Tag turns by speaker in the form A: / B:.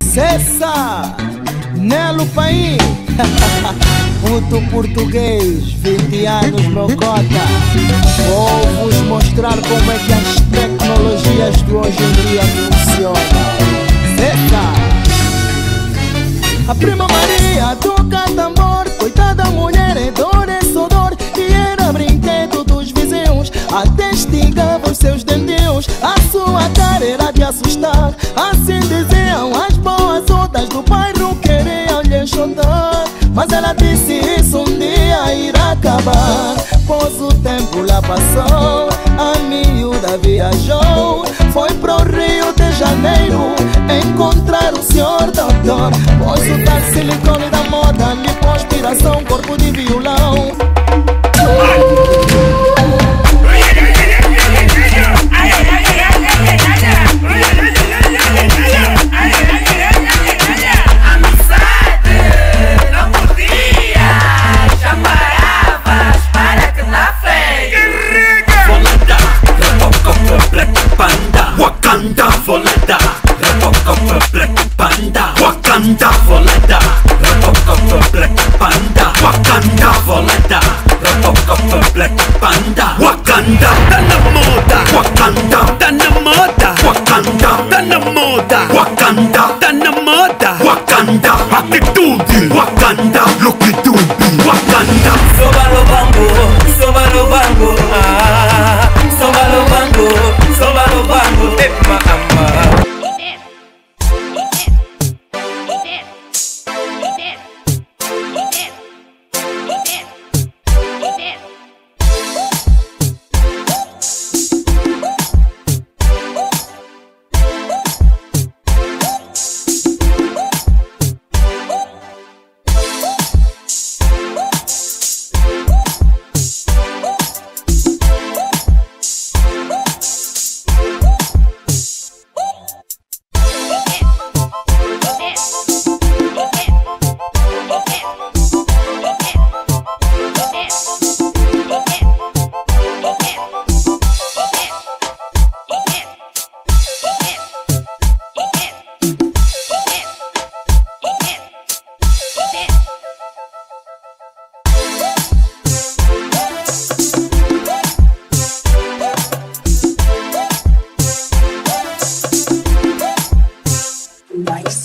A: Cessa, Nelo Paim. Puto português, 20 anos meu cota. Vou vos mostrar como é que as tecnologias de hoje em dia funcionam. Cessa. A prima Maria toca tambor, coitada mulher é dor, é só dor. E era brinquedo dos vizinhos, até estigava os seus dentinhos. A sua cara era de assustar, assim diziam as boas outras do bairro, queriam lhe chutar. Mas ela disse isso um dia irá acabar, pois o tempo lá passou. A miúda viajou, foi pro Rio de Janeiro encontrar o senhor doutor, pois o tal silicone da moda lhe pôs piração, corpo de violão.
B: Wakanda volada, Robocop Black Panda. Wakanda volada, Robocop Black Panda. Wakanda volada, Robocop Black Panda. Wakanda tá na moda, Wakanda tá na moda, Wakanda tá na moda, Wakanda tá na moda, Wakanda atitude, Wakanda lookitude, Wakanda.
C: Soba no bango, soba no bango, soba no bango, soba no bango, epa ama.
D: Nice.